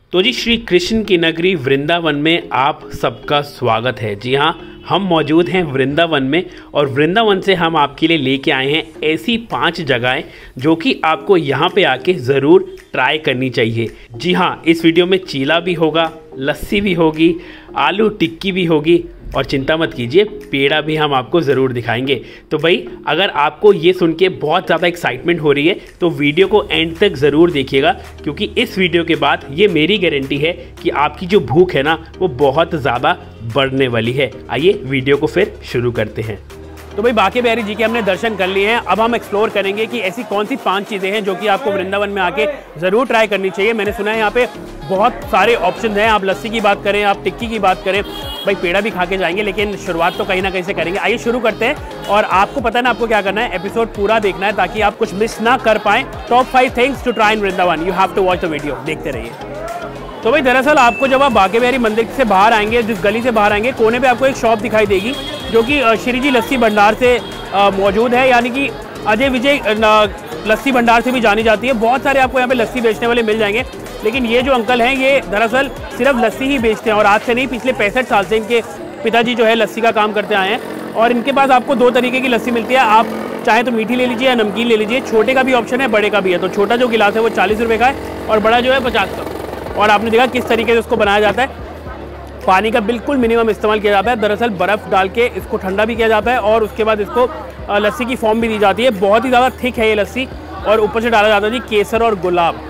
तो जी श्री कृष्ण की नगरी वृंदावन में आप सबका स्वागत है। जी हाँ, हम मौजूद हैं वृंदावन में और वृंदावन से हम आपके लिए लेके आए हैं ऐसी 5 जगहें जो कि आपको यहाँ पे आके ज़रूर ट्राई करनी चाहिए। जी हाँ, इस वीडियो में चीला भी होगा, लस्सी भी होगी, आलू टिक्की भी होगी और चिंता मत कीजिए, पेड़ा भी हम आपको ज़रूर दिखाएंगे। तो भाई अगर आपको ये सुन के बहुत ज़्यादा एक्साइटमेंट हो रही है तो वीडियो को एंड तक ज़रूर देखिएगा, क्योंकि इस वीडियो के बाद ये मेरी गारंटी है कि आपकी जो भूख है ना वो बहुत ज़्यादा बढ़ने वाली है। आइए वीडियो को फिर शुरू करते हैं। तो भाई बांके बिहारी जी के हमने दर्शन कर लिए हैं। अब हम एक्सप्लोर करेंगे कि ऐसी कौन सी 5 चीज़ें हैं जो कि आपको वृंदावन में आके ज़रूर ट्राई करनी चाहिए। मैंने सुना है यहाँ पे बहुत सारे ऑप्शन हैं। आप लस्सी की बात करें, आप टिक्की की बात करें, भाई पेड़ा भी खा के जाएंगे, लेकिन शुरुआत तो कहीं ना कहीं से करेंगे। आइए शुरू करते हैं। और आपको पता है ना आपको क्या करना है, एपिसोड पूरा देखना है ताकि आप कुछ मिस ना कर पाएँ। Top 5 things to try in Vrindavan, you have to watch the video. देखते रहिए। तो भाई दरअसल आपको जब आप बांके बिहारी मंदिर से बाहर आएंगे, जिस गली से बाहर आएंगे, कोने पे आपको एक शॉप दिखाई देगी जो कि श्री जी लस्सी भंडार से मौजूद है, यानी कि अजय विजय लस्सी भंडार से भी जानी जाती है। बहुत सारे आपको यहाँ पे लस्सी बेचने वाले मिल जाएंगे, लेकिन ये जो अंकल हैं ये दरअसल सिर्फ लस्सी ही बेचते हैं और आज से नहीं, पिछले 65 साल से इनके पिताजी जो है लस्सी का काम करते आए हैं। और इनके पास आपको 2 तरीके की लस्सी मिलती है। आप चाहे तो मीठी ले लीजिए या नमकीन ले लीजिए। छोटे का भी ऑप्शन है, बड़े का भी है। तो छोटा जो गिलास है वो 40 रुपये का है और बड़ा जो है 50 का। और आपने देखा किस तरीके से उसको बनाया जाता है। पानी का बिल्कुल मिनिमम इस्तेमाल किया जाता है। दरअसल बर्फ़ डाल के इसको ठंडा भी किया जाता है और उसके बाद इसको लस्सी की फॉर्म भी दी जाती है। बहुत ही ज़्यादा थिक है ये लस्सी और ऊपर से डाला जाता है जी केसर और गुलाब।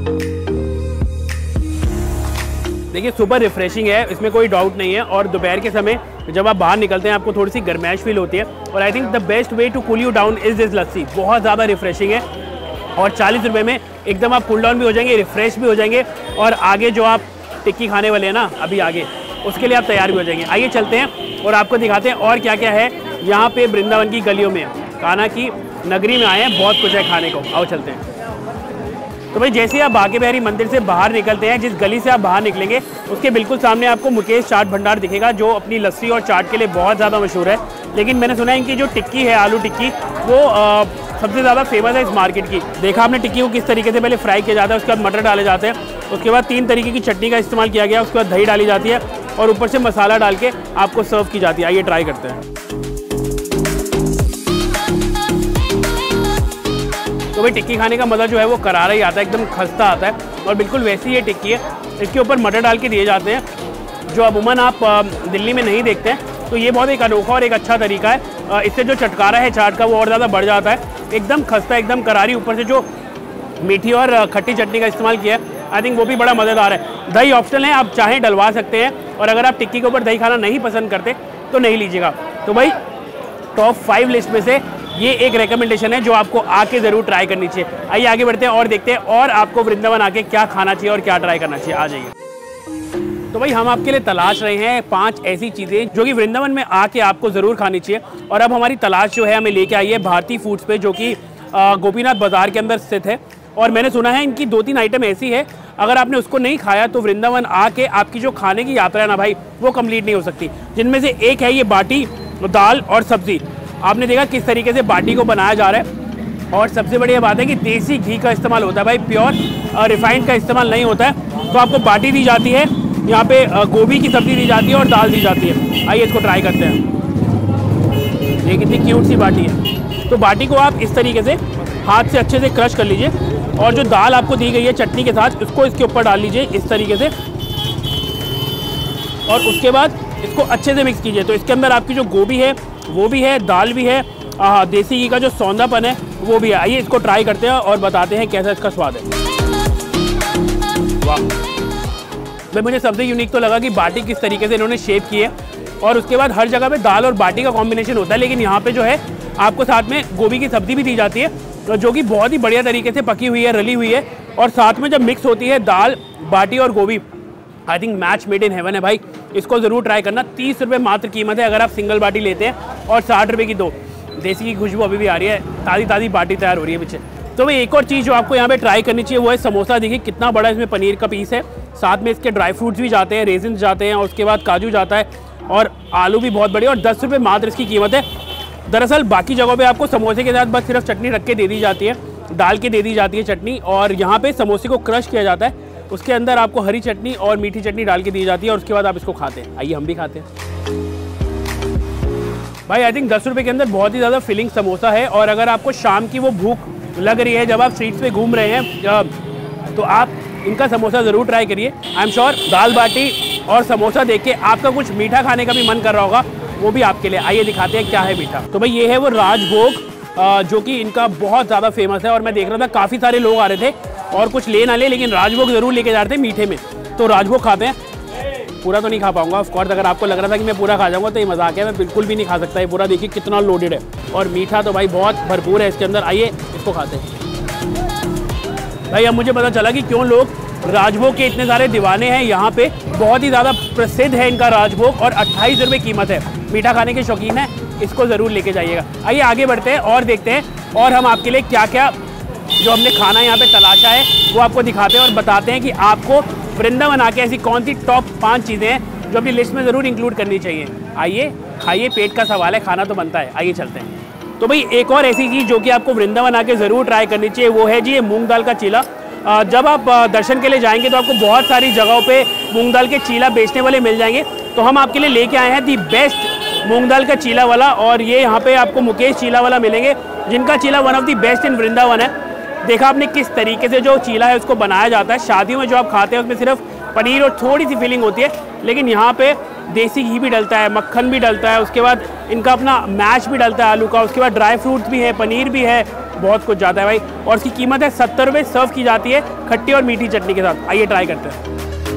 देखिए सुपर रिफ्रेशिंग है, इसमें कोई डाउट नहीं है। और दोपहर के समय जब आप बाहर निकलते हैं आपको थोड़ी सी गर्माइश फील होती है। और I think the best way to cool you down is this lassi. बहुत ज़्यादा रिफ्रेशिंग है और 40 रुपये में एकदम आप कूल डाउन भी हो जाएंगे, रिफ्रेश भी हो जाएंगे। और आगे जो आप टिक्की खाने वाले हैं ना अभी आगे, उसके लिए आप तैयार भी हो जाएंगे। आइए चलते हैं और आपको दिखाते हैं और क्या क्या है यहाँ पे वृंदावन की गलियों में। कान्हा की नगरी में आए हैं, बहुत कुछ है खाने को। आओ चलते हैं। तो भाई जैसे ही आप बांके बिहारी मंदिर से बाहर निकलते हैं, जिस गली से आप बाहर निकलेंगे उसके बिल्कुल सामने आपको मुकेश चाट भंडार दिखेगा, जो अपनी लस्सी और चाट के लिए बहुत ज़्यादा मशहूर है। लेकिन मैंने सुना है इनकी जो टिक्की है, आलू टिक्की, वो सबसे ज़्यादा फेमस है इस मार्केट की। देखा आपने टिक्की को किस तरीके से पहले फ्राई किया जाता है, उसके बाद मटर डाले जाते हैं, उसके बाद 3 तरीके की चटनी का इस्तेमाल किया गया, उसके बाद दही डाली जाती है और ऊपर से मसाला डाल के आपको सर्व की जाती है। आइए ट्राई करते हैं। तो भाई टिक्की खाने का मज़ा जो है वो करारा ही आता है, एकदम खस्ता आता है। और बिल्कुल वैसी ये टिक्की है, इसके ऊपर मटर डाल के दिए जाते हैं, जो अमूमन आप दिल्ली में नहीं देखते हैं। तो ये बहुत एक अनोखा और एक अच्छा तरीका है। इससे जो चटकारा है चाट का वो और ज़्यादा बढ़ जाता है, एकदम खस्ता, एकदम करारी। ऊपर से जो मीठी और खट्टी चटनी का इस्तेमाल किया है, आई थिंक वो भी बड़ा मज़ेदार है। दही ऑप्शनल है, आप चाहें डलवा सकते हैं। और अगर आप टिक्की के ऊपर दही खाना नहीं पसंद करते तो नहीं लीजिएगा। तो भाई टॉप 5 लिस्ट में से ये एक रिकमेंडेशन है जो आपको आके ज़रूर ट्राई करनी चाहिए। आइए आगे बढ़ते हैं और देखते हैं और आपको वृंदावन आके क्या खाना चाहिए और क्या ट्राई करना चाहिए। आ जाइए। तो भाई हम आपके लिए तलाश रहे हैं 5 ऐसी चीज़ें जो कि वृंदावन में आके आपको ज़रूर खानी चाहिए। और अब हमारी तलाश जो है हमें लेके आई है भारती फूड्स पे, जो कि गोपीनाथ बाज़ार के अंदर स्थित है। और मैंने सुना है इनकी 2-3 आइटम ऐसी है, अगर आपने उसको नहीं खाया तो वृंदावन आके आपकी जो खाने की यात्रा है ना भाई, वो कंप्लीट नहीं हो सकती। जिनमें से एक है ये बाटी, दाल और सब्ज़ी। आपने देखा किस तरीके से बाटी को बनाया जा रहा है। और सबसे बढ़िया बात है कि देसी घी का इस्तेमाल होता है भाई, प्योर रिफाइंड का इस्तेमाल नहीं होता है। तो आपको बाटी दी जाती है, यहाँ पे गोभी की सब्ज़ी दी जाती है और दाल दी जाती है। आइए इसको ट्राई करते हैं। ये कितनी क्यूट सी बाटी है। तो बाटी को आप इस तरीके से हाथ से अच्छे से क्रश कर लीजिए और जो दाल आपको दी गई है चटनी के साथ, उसको इसके ऊपर डाल लीजिए इस तरीके से। और उसके बाद इसको अच्छे से मिक्स कीजिए। तो इसके अंदर आपकी जो गोभी है वो भी है, दाल भी है, देसी घी का जो सौंधापन है वो भी है। आइए इसको ट्राई करते हैं और बताते हैं कैसा इसका स्वाद है। वाह भाई, मुझे सबसे यूनिक तो लगा कि बाटी किस तरीके से इन्होंने शेप की है। और उसके बाद हर जगह पे दाल और बाटी का कॉम्बिनेशन होता है, लेकिन यहाँ पे जो है आपको साथ में गोभी की सब्ज़ी भी दी जाती है, जो कि बहुत ही बढ़िया तरीके से पकी हुई है, रली हुई है। और साथ में जब मिक्स होती है दाल, बाटी और गोभी, I think match made in heaven है भाई। इसको ज़रूर ट्राई करना। 30 रुपये मात्र कीमत है अगर आप सिंगल बाटी लेते हैं और 60 रुपये की 2। देसी की खुशबू अभी भी आ रही है, ताज़ी ताज़ी बाटी तैयार हो रही है पीछे। तो भाई एक और चीज़ जो आपको यहाँ पे ट्राई करनी चाहिए वो है समोसा। देखिए कितना बड़ा इसमें पनीर का पीस है, साथ में इसके ड्राई फ्रूट्स भी जाते हैं, रेजिन जाते हैं और उसके बाद काजू जाता है और आलू भी बहुत बड़े। और 10 रुपये मात्र इसकी कीमत है। दरअसल बाकी जगहों पे आपको समोसे के साथ बस सिर्फ चटनी रख के दे दी जाती है, डाल के दे दी जाती है चटनी, और यहाँ पे समोसे को क्रश किया जाता है उसके अंदर आपको हरी चटनी और मीठी चटनी डाल के दी जाती है और उसके बाद आप इसको खाते हैं। आइए हम भी खाते हैं। भाई आई थिंक 10 रुपये के अंदर बहुत ही ज़्यादा फिलिंग समोसा है। और अगर आपको शाम की वो भूख लग रही है जब आप स्ट्रीट्स पे घूम रहे हैं तो आप इनका समोसा ज़रूर ट्राई करिए। आई एम श्योर दाल बाटी और समोसा देख के आपका कुछ मीठा खाने का भी मन कर रहा होगा, वो भी आपके लिए। आइए दिखाते हैं क्या है मीठा। तो भाई ये है वो राजभोग जो कि इनका बहुत ज़्यादा फेमस है। और मैं देख रहा था काफ़ी सारे लोग आ रहे थे और कुछ ले ना ले लेकिन राजभोग ज़रूर लेके जा रहे थे मीठे में। तो राजभोग खाते हैं। पूरा तो नहीं खा पाऊंगा ऑफ कोर्स, अगर आपको लग रहा था कि मैं पूरा खा जाऊंगा तो ये मजाक है, मैं बिल्कुल भी नहीं खा सकता। ये पूरा देखिए कितना लोडेड है और मीठा तो भाई बहुत भरपूर है इसके अंदर। आइए इसको खाते हैं। भाई अब मुझे पता चला कि क्यों लोग राजभोग के इतने सारे दीवाने हैं यहाँ पे। बहुत ही ज़्यादा प्रसिद्ध है इनका राजभोग और 28 रुपये कीमत है। मीठा खाने के शौकीन है, इसको ज़रूर लेके जाइएगा। आइए आगे बढ़ते हैं और देखते हैं और हम आपके लिए क्या क्या जो हमने खाना यहाँ पे तलाशा है वो आपको दिखाते हैं और बताते हैं कि आपको वृंदावन आके ऐसी कौन सी टॉप 5 चीज़ें हैं जो अपनी लिस्ट में ज़रूर इंक्लूड करनी चाहिए। आइए खाइए, पेट का सवाल है, खाना तो बनता है। आइए चलते हैं। तो भाई एक और ऐसी चीज़ जो कि आपको वृंदावन आके ज़रूर ट्राई करनी चाहिए वो है जी ये मूंग दाल का चीला। जब आप दर्शन के लिए जाएंगे तो आपको बहुत सारी जगहों पे मूंग दाल के चीला बेचने वाले मिल जाएंगे। तो हम आपके लिए लेके आए हैं दी बेस्ट मूंग दाल का चीला वाला। और ये यहाँ पे आपको मुकेश चीला वाला मिलेंगे जिनका चीला one of the best in Vrindavan है। देखा आपने किस तरीके से जो चीला है उसको बनाया जाता है। शादियों में जो आप खाते हैं उसमें सिर्फ पनीर और थोड़ी सी फीलिंग होती है, लेकिन यहाँ पे देसी घी भी डलता है, मक्खन भी डलता है, उसके बाद इनका अपना मैश भी डलता है आलू का, उसके बाद ड्राई फ्रूट्स भी है, पनीर भी है, बहुत कुछ जाता है भाई। और इसकी कीमत है 70 रुपये। सर्व की जाती है खट्टी और मीठी चटनी के साथ। आइए ट्राई करते हैं।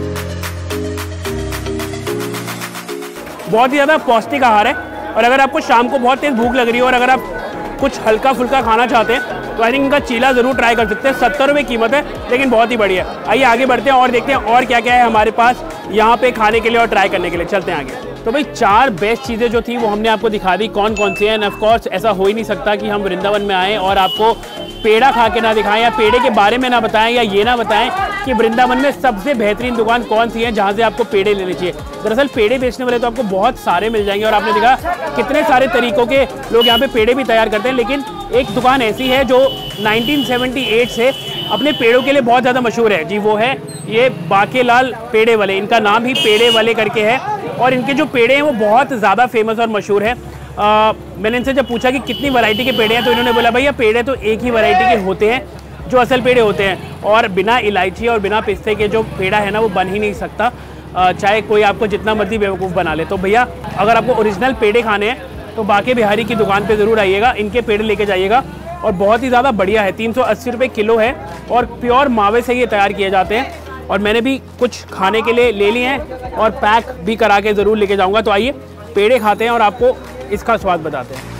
बहुत ही ज़्यादा पौष्टिक आहार है और अगर आपको शाम को बहुत तेज़ भूख लग रही है और अगर आप कुछ हल्का फुल्का खाना चाहते हैं तो आई थिंक इनका चीला ज़रूर ट्राई कर सकते हैं। 70 रुपये कीमत है लेकिन बहुत ही बढ़िया। आइए आगे बढ़ते हैं और देखते हैं और क्या क्या है हमारे पास यहाँ पे खाने के लिए और ट्राई करने के लिए। चलते हैं आगे। तो भाई 4 बेस्ट चीज़ें जो थी वो हमने आपको दिखा दी कौन कौन सी हैं। एंड ऑफ कोर्स ऐसा हो ही नहीं सकता कि हम वृंदावन में आएँ और आपको पेड़ा खा के ना दिखाएं या पेड़े के बारे में ना बताएं या ये ना बताएं कि वृंदावन में सबसे बेहतरीन दुकान कौन सी है जहाँ से आपको पेड़े लेने चाहिए। दरअसल पेड़े बेचने वाले तो आपको बहुत सारे मिल जाएंगे और आपने देखा कितने सारे तरीकों के लोग यहाँ पे पेड़े भी तैयार करते हैं। लेकिन एक दुकान ऐसी है जो 1978 से अपने पेड़ों के लिए बहुत ज़्यादा मशहूर है जी, वो है ये बाकेलाल पेड़े वाले। इनका नाम ही पेड़े वाले करके है और इनके जो पेड़े हैं वो बहुत ज़्यादा फेमस और मशहूर है। मैंने इनसे जब पूछा कि कितनी वैरायटी के पेड़े हैं तो इन्होंने बोला भैया पेड़े तो एक ही वैरायटी के होते हैं जो असल पेड़े होते हैं और बिना इलायची और बिना पिस्ते के जो पेड़ा है ना वो बन ही नहीं सकता, चाहे कोई आपको जितना मर्जी बेवकूफ़ बना ले। तो भैया अगर आपको ओरिजिनल पेड़े खाने हैं तो बाके बिहारी की दुकान पे ज़रूर आइएगा, इनके पेड़े लेके जाइएगा और बहुत ही ज़्यादा बढ़िया है। 380 रुपये किलो है और प्योर मावे से ये तैयार किए जाते हैं। और मैंने भी कुछ खाने के लिए ले लिए हैं और पैक भी करा के ज़रूर लेके जाऊँगा। तो आइए पेड़े खाते हैं और आपको इसका स्वाद बताते हैं।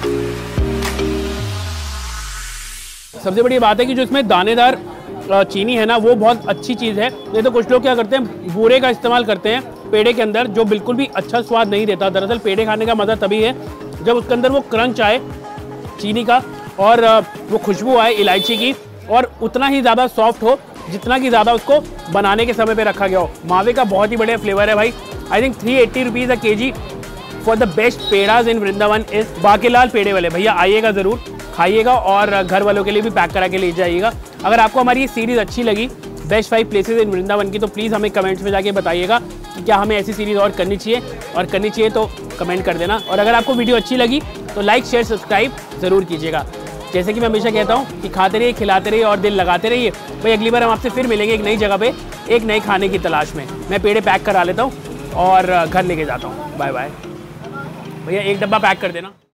सबसे बड़ी बात है कि जो इसमें दानेदार चीनी है ना वो बहुत अच्छी चीज़ है। नहीं तो कुछ लोग क्या करते हैं बूरे का इस्तेमाल करते हैं पेड़े के अंदर जो बिल्कुल भी अच्छा स्वाद नहीं देता। दरअसल पेड़े खाने का मज़ा तभी है जब उसके अंदर वो क्रंच आए चीनी का और वो खुशबू आए इलायची की और उतना ही ज़्यादा सॉफ्ट हो जितना कि ज़्यादा उसको बनाने के समय पे रखा गया हो। मावे का बहुत ही बढ़िया फ्लेवर है भाई। I think 380 rupees a KG for the best pedas in Vrindavan is Bakelal पेड़े वाले। भैया आइएगा ज़रूर, खाइएगा और घर वालों के लिए भी पैक करा के ले जाइएगा। अगर आपको हमारी ये सीरीज़ अच्छी लगी बेस्ट 5 प्लेसेस इन वृंदावन की तो प्लीज़ हमें कमेंट्स में जाके बताइएगा कि क्या हमें ऐसी सीरीज़ और करनी चाहिए, और करनी चाहिए तो कमेंट कर देना। और अगर आपको वीडियो अच्छी लगी तो लाइक शेयर सब्सक्राइब ज़रूर कीजिएगा। जैसे कि मैं हमेशा कहता हूँ कि खाते रहिए, खिलाते रहिए और दिल लगाते रहिए। भाई अगली बार हम आपसे फिर मिलेंगे एक नई जगह पे एक नए खाने की तलाश में। मैं पेड़े पैक करा लेता हूँ और घर लेके जाता हूँ। Bye bye. भैया एक डब्बा पैक कर देना।